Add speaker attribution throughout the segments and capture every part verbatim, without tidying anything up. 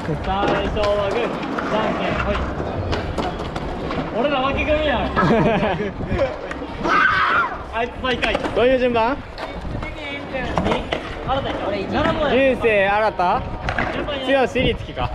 Speaker 1: 最初はグー、じゃんけんほい。俺ら負け組やん。あいつ最下位。
Speaker 2: どういう順番？人生新た、剛律樹か。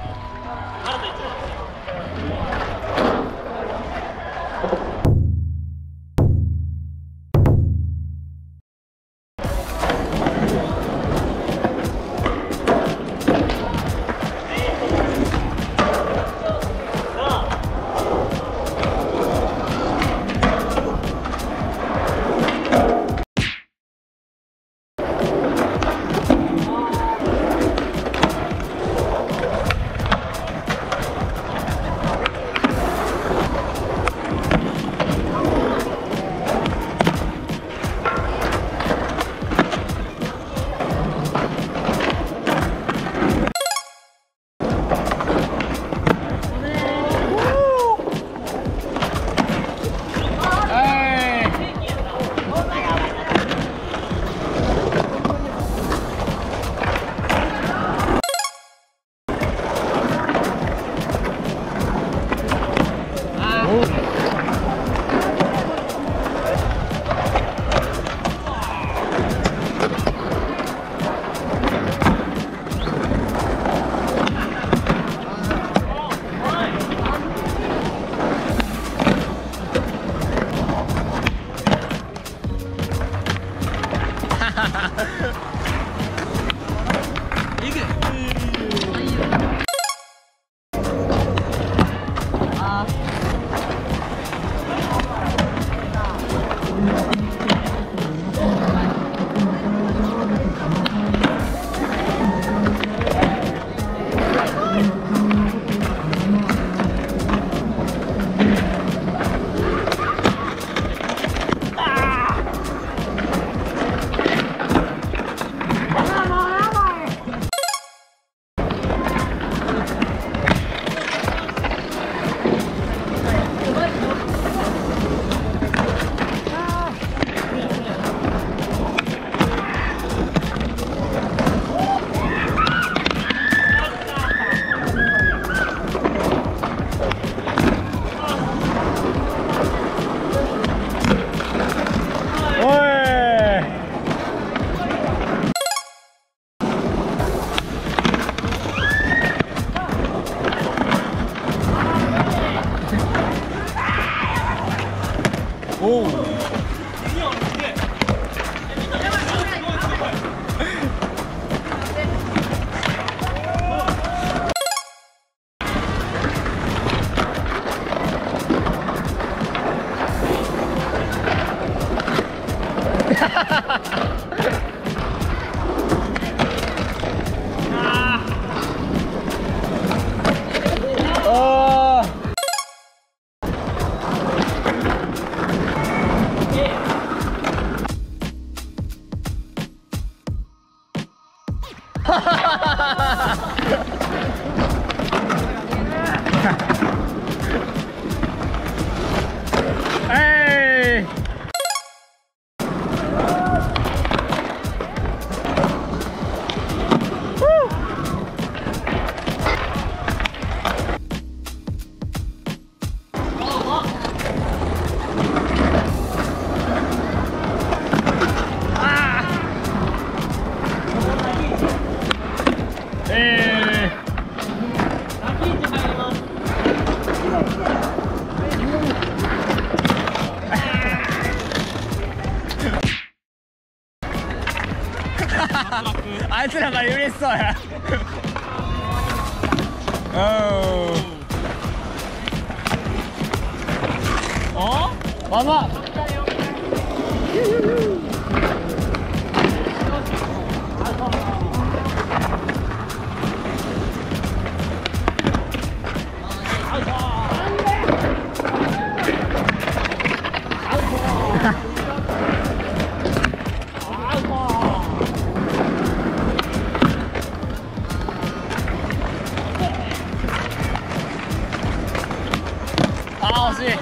Speaker 2: おお。あいつらが嬉しそうや。おお。ママ。あー惜しい。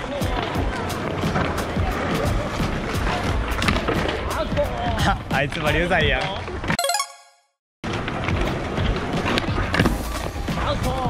Speaker 2: あいつも流罪やん。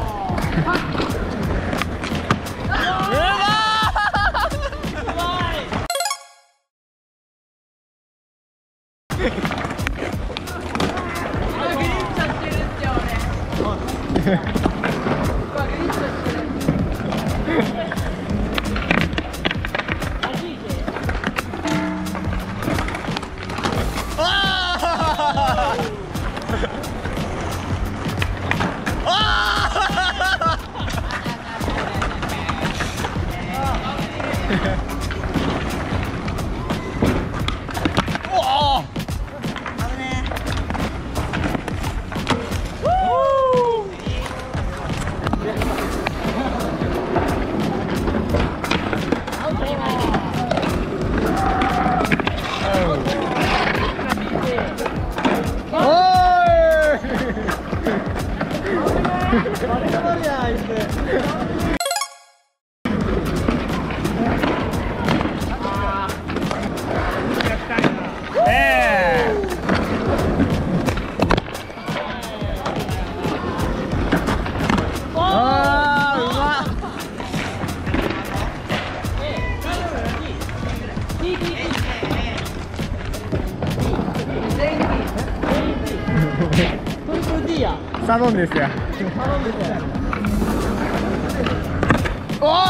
Speaker 2: サロンですよ。おお。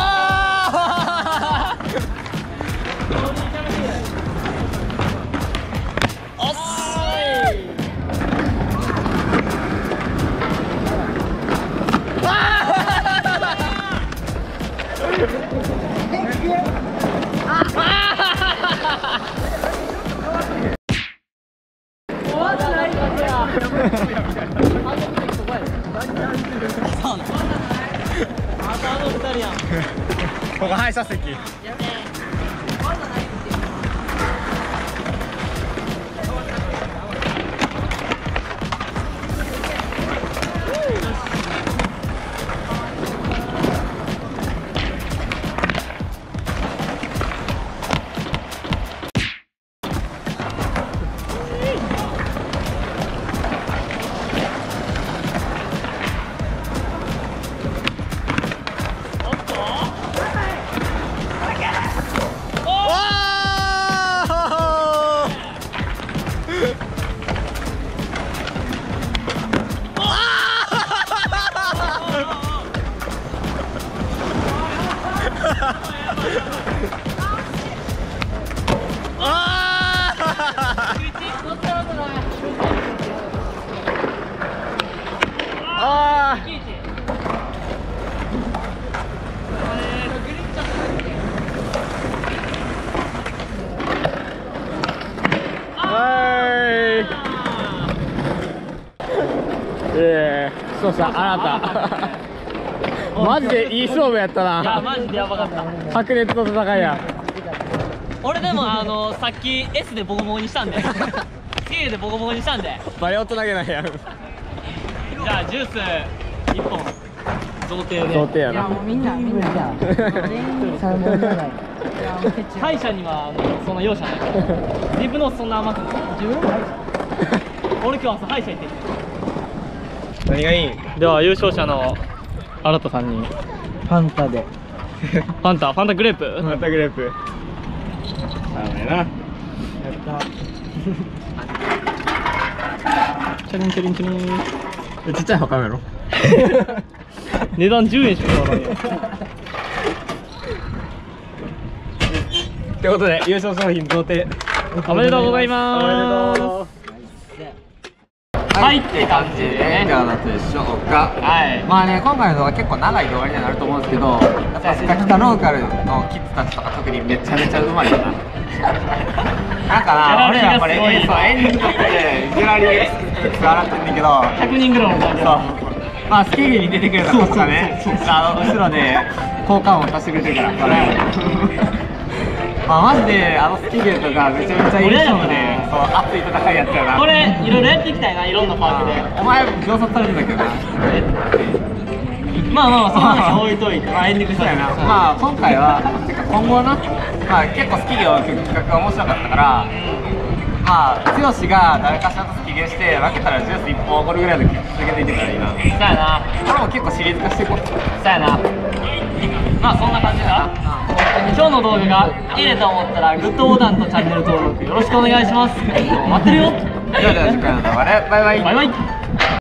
Speaker 2: ここ反射席。そうした、あなたマジでいい勝負やったな。
Speaker 1: いやマジでやばかった。
Speaker 2: 白熱の戦いや。
Speaker 1: 俺でもあのさっき S でボコボコにしたんでキーでボコボコにしたんで
Speaker 2: バレ大人げないやん。
Speaker 1: じゃあジュースいっぽん贈呈で。
Speaker 2: 贈呈やな。
Speaker 3: いやもうみんなみんなじゃあ全員さんぼんじゃない。
Speaker 1: 歯医者にはあのその容赦ないからリブノースそんな甘くない。
Speaker 3: 自分も歯医
Speaker 1: 俺今日朝歯医者行ってきて。
Speaker 2: 何がいい？
Speaker 1: では優勝者の新田さんに
Speaker 3: 者。ファンタで。
Speaker 1: ファンタファンタグレープ。
Speaker 2: またグレープ。ダメな。
Speaker 3: やった。
Speaker 1: チャリンチャリンチャリン。
Speaker 2: ちっちゃい方買うやろ。
Speaker 1: 値段じゅうえんしか変わらんよ。
Speaker 2: ってことで優勝商品贈呈
Speaker 1: おめでとうございます。はいって感じでね。
Speaker 4: いかがだったでしょうか。
Speaker 1: はい。
Speaker 4: まあね、今回の動画結構長い動画にはなると思うんですけど、やっぱスカキタローカルのキッズたちとか特にめちゃめちゃうまいかな。なんかな、俺らこれエンディングとってギャラリーキッズ洗ってんだけど、
Speaker 1: ひゃくにんぐらいの感じ。
Speaker 4: そう。まあスケールに出てくれた子とかね、あの後ろで効果音を足してくれてるから。まあマジであのスキゲルとかめちゃめちゃいい勝負で、そう熱い戦いやったよな。
Speaker 1: これいろいろやっていきたいな、いろんなパークで。
Speaker 4: お前秒殺されてたけどな。
Speaker 1: まあまあまあその話置いといて、まあエンディングしたいな。
Speaker 4: まあ今回はてか今後な、まあ結構スキゲルの企画が面白かったから、 まあ剛が誰かしらと騎芸して負けたらジュースいっぽんおごるぐらいで続けていけたらいいな。
Speaker 1: そうやな。
Speaker 4: これも結構シリーズ化していこう。
Speaker 1: そうやな。まあそんな感じだ。今日の動画がいいねと思ったらグッドボタンとチャンネル登録よろしくお願いします。待ってるよ。
Speaker 4: ではでは次回の動画でバイバイ。
Speaker 1: バイバイ。